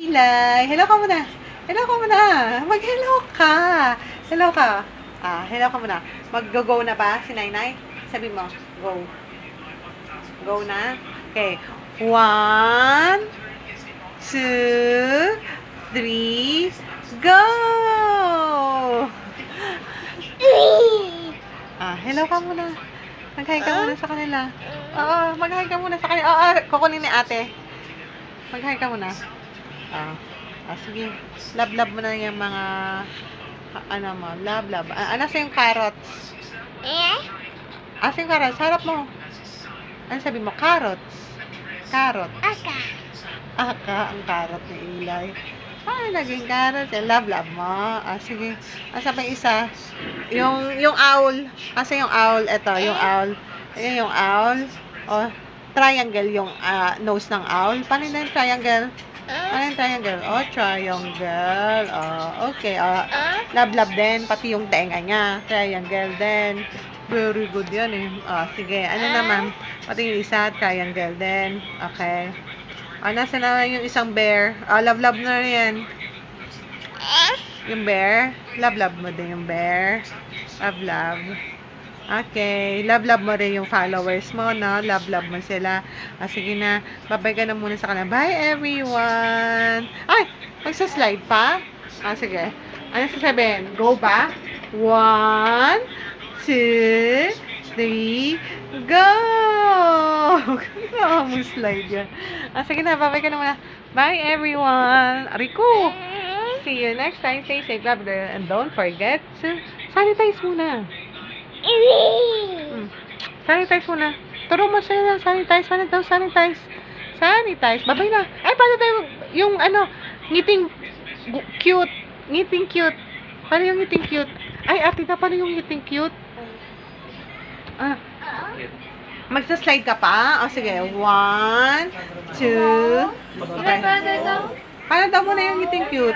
Ilay, hello ka muna. Hello ka muna. Mag-hello ka. Hello ka. Hello ka muna. Mag-go na ba si Nainay? Sabi mo, go. Go na? Okay. 1, 2, 3, go! Hello ka muna. Mag-hi ka muna sa kanila. Oo, mag-hi ka muna sa kanila. Oo, kukunin ni ate. Mag-hi ka muna. Sige. Love mo na yung mga ano mo. Love. Ano sa yung carrots? Asa yung carrots? Harap mo. Ano sabi mo? Carrots. Carrot. Aka, ang carrot ni Ilay. Naging carrots. Love mo. Sige. Asa pa yung isa? Yung owl. Asa yung owl? Ito, yung owl. Ayan yung owl. Triangle yung nose ng owl. Paano na yung triangle? Ano yung triangle? Triangle. Okay. Love din. Pati yung tenga niya. Triangle din. Very good yan eh. Sige. Ano naman? Pati yung isa, triangle din. Okay. Nasa naman yung isang bear. Love na yan. Yung bear. Love mo din yung bear. Love. Okay. Love mo rin yung followers mo, no? Love mo sila. Sige na. Bye-bye ka na muna sa kanila. Bye, everyone! Ay! Magsa-slide pa? Sige. Ano sasabihin? Go ba? 1, 2, 3, go! Slide yan. Sige na. Bye-bye ka na muna. Bye, everyone! Rico! See you next time. Stay safe, love, and don't forget to sanitize muna. Sanitize muna. Turo mo sila na sanitize. Sanitize. Babay na. Ay, paano tayo yung ngiting cute. Ngiting cute. Paano yung ngiting cute? Ay, ate na, paano yung ngiting cute? Magsa-slide ka pa? Sige. 1, 2. Okay. Paano daw muna yung ngiting cute?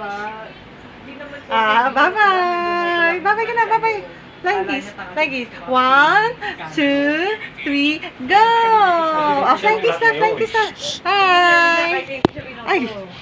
Bye-bye. Bye-bye ka na. Bye-bye. Like this. 1, 2, 3, go! Flying kiss na. Hi! Ay!